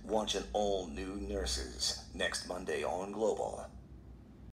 Watch an all-new Nurses next Monday on Global.